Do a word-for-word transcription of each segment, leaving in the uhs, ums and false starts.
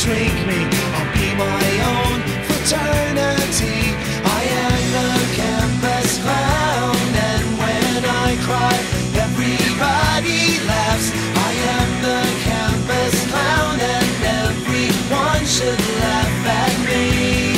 shrink me, I'll be my own fraternity. I am the campus clown, and when I cry, everybody laughs. I am the campus clown, and everyone should laugh at me.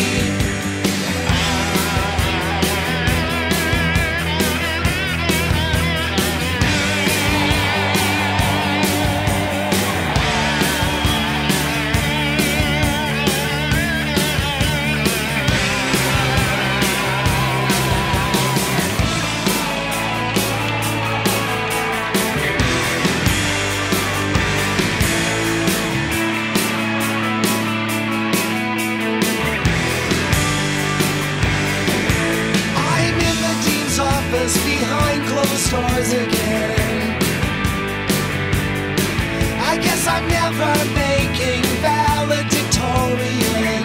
Behind closed doors again. I guess I'm never making valedictorian.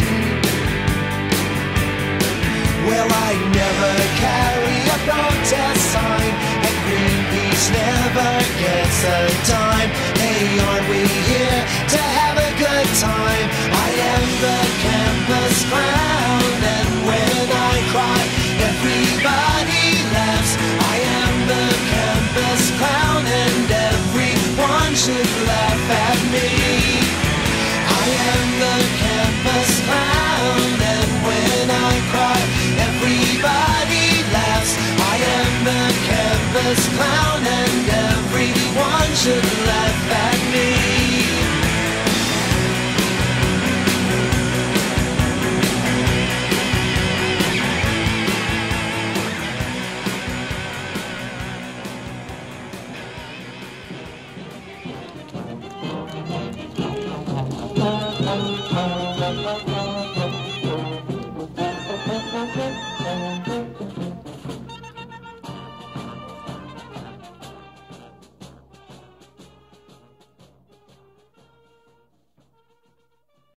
Well, I never carry a protest sign, and Greenpeace never gets a dime. Hey, aren't we here to have a good time? I am the campus clown, and when I cry, everybody laughs. I am the campus clown, and everyone should laugh at me. I am the campus clown, and when I cry, everybody laughs. I am the campus clown, and everyone should laugh